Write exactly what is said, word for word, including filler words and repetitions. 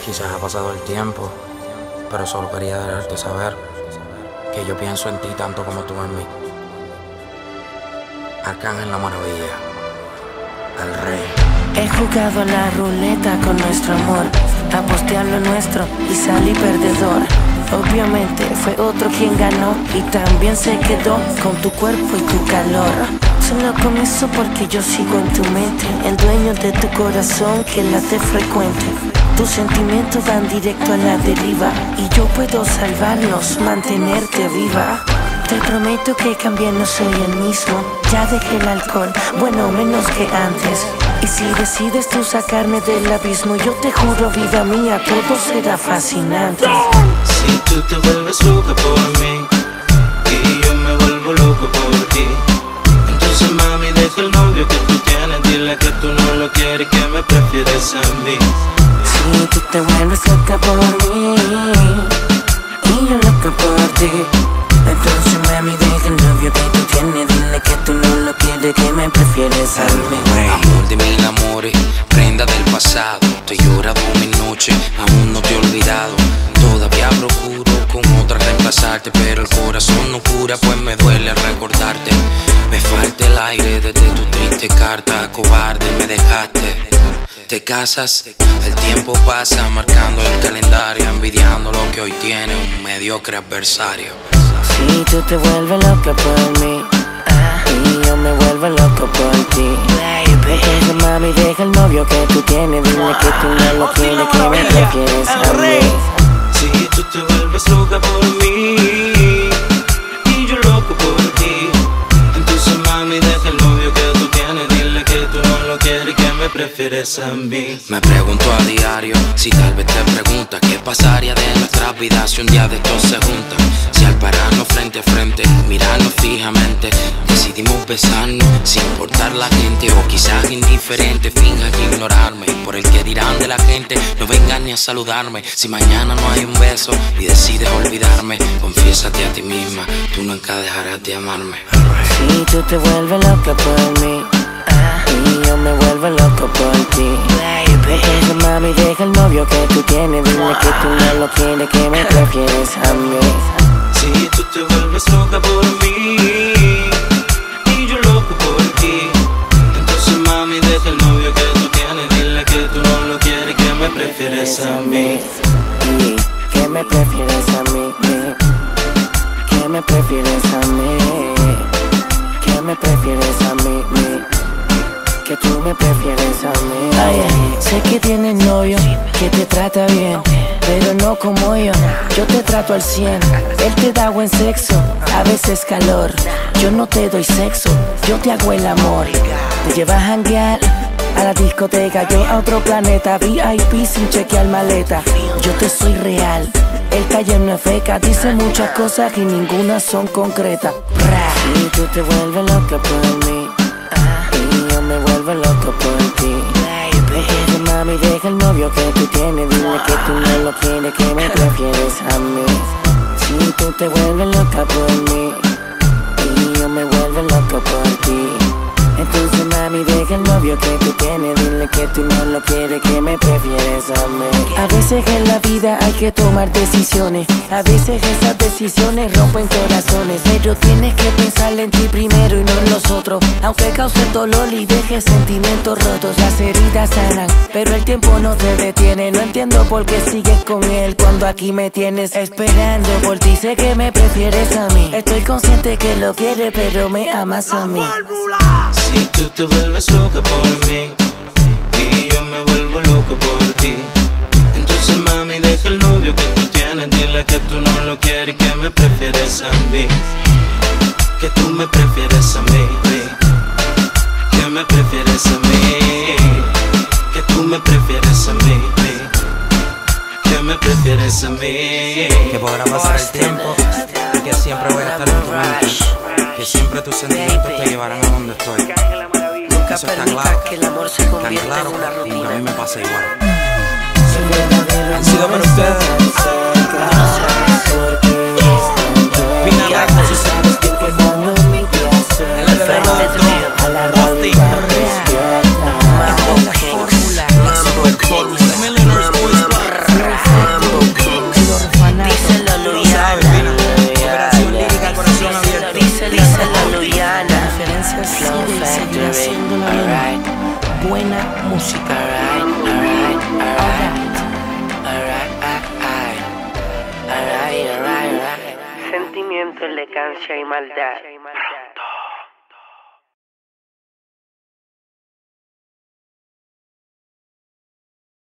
Quizás ha pasado el tiempo, pero solo quería dejarte saber que yo pienso en ti tanto como tú en mí. Arcángel La Maravilla, el rey. He jugado a la ruleta con nuestro amor, aposté a lo nuestro y salí perdedor. Obviamente fue otro quien ganó y también se quedó con tu cuerpo y tu calor. Solo con eso porque yo sigo en tu mente, el dueño de tu corazón que late frecuente. Tus sentimientos van directo a la deriva y yo puedo salvarnos, mantenerte viva. Te prometo que cambié, no soy el mismo. Ya dejé el alcohol, bueno, menos que antes. Y si decides tú sacarme del abismo, yo te juro, vida mía, todo será fascinante. Si tú te vuelves loca por mí y yo me vuelvo loco por ti, entonces mami deja el novio que tú tienes, dile que tú no lo quieres, que me prefieres a mí. Si tú te vuelves loca por mí y yo loca por ti, entonces mami deja el novio que tú tienes, dile que tú no lo quieres, que me prefieres a mí. Amor de mil amores, prenda del pasado. Te he llorado mi noche, aún no te he olvidado. Todavía procuro con otra reemplazarte, pero el corazón no cura, pues me duele recordarte. Me falta el aire desde tu triste carta, cobarde me dejaste. Te casas, el tiempo pasa marcando el calendario, envidiando lo que hoy tiene un mediocre adversario. Si tú te vuelves loca por mí y yo me vuelvo loco por ti, baby, mami deja el novio que tú tienes, dile que tú no lo quieres, que me prefieres a mí. Si tú te vuelves loca por mí y yo loco por ti, entonces mami deja el novio que tú tienes, dile que tú no lo quieres, que me prefieres a mí. Me pregunto a diario si tal vez te preguntas qué pasaría de nuestras vidas si un día de estos se juntan. Si al pararnos frente a frente, mirarnos fijamente, decidimos besarnos sin importar la gente, o quizás indiferente finjas ignorarme por el que dirán de la gente. No vengan ni a saludarme si mañana no hay un beso y decides olvidarme. Confiésate a ti misma, tú nunca dejarás de amarme. Si tú te vuelves loca por mí y yo me vuelvo loco por ti, baby, mami deja el novio que tú tienes, dile que tú no lo quieres, que me prefieres a mí. Si tú te vuelves loca por mí y yo loco por ti, entonces mami deja el novio que tú tienes, dile que tú no lo quieres, que me prefieres a mí. Y que me prefieres a mí, que me prefieres a mí, que me prefieres a mí, que tú me prefieres a mí. Ay, ay, sé que tienes novio que te trata bien, pero no como yo, yo te trato al cien. Él te da buen sexo, a veces calor. Yo no te doy sexo, yo te hago el amor. Te llevas a janguear a la discoteca, yo a otro planeta, V I P sin chequear maleta. Yo te soy real, el calle no es feca, dice muchas cosas y ninguna son concretas. Y tú te vuelves loca por mí y yo me vuelvo loco por ti, baby, mami deja el novio que tú tienes, dile que tú no lo quieres, que me prefieres a mí. Si tú te vuelves loca por mí y yo me vuelvo loco por ti, entonces mami deja el novio que tú tienes, dile que tú no lo quieres, que me prefieres a mí. A veces en la vida hay que tomar decisiones, a veces esas decisiones rompen corazones, pero tienes que pensar en ti primero y no en los otros. Aunque cause dolor y deje sentimientos rotos, las heridas sanan, pero el tiempo no te detiene. No entiendo por qué sigues con él cuando aquí me tienes esperando por ti. Sé que me prefieres a mí, estoy consciente que lo quieres, pero me amas a mí. Si tú te vuelves loca por mí y yo me vuelvo loco por ti, entonces mami deja el novio que tú tienes, dile que tú no lo quieres, que me prefieres a mí, que tú me prefieres a mí, que me prefieres a mí, que tú me prefieres a mí, que me prefieres a mí. Que podrá pasar el tiempo y que siempre voy a estar en tu mente, que siempre tus sentimientos te llevarán a donde estoy. Nunca Eso está permita claro, que el amor se tan convierta claro, en una y a rutina. mí me pasa igual. Han sido para ustedes. Vina Ramos, tú sabes que cuando mi corazón el L D a la realidad despierta. Mambo King, Mambo King. buena música. Alright, alright, alright, alright, alright, alright, alright, alright. Sentimiento, elegancia y maldad.